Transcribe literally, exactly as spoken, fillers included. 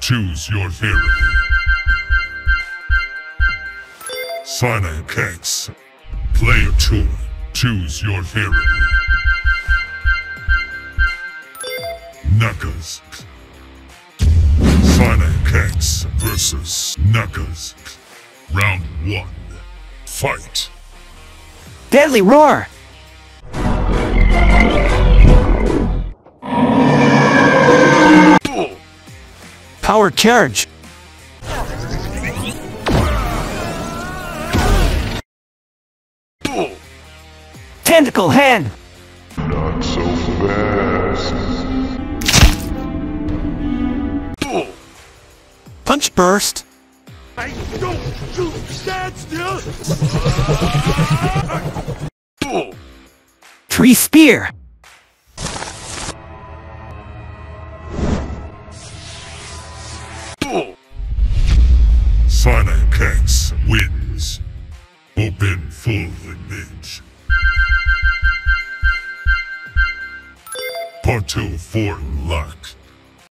Choose your hero. sonic.exe. Player two. Choose your hero. Knuckles. sonic.exe versus Knuckles. Round one. Fight. Deadly roar! Power charge! Tentacle hand! Not so fast. Punch burst! I don't do stand still! Tree spear! sonic.exe wins. Open full image. Part two for luck.